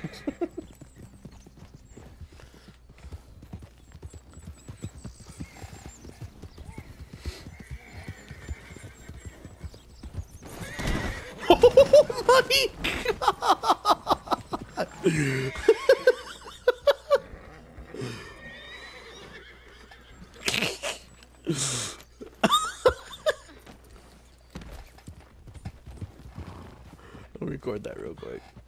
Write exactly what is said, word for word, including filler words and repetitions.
Oh my god! I'll record that real quick.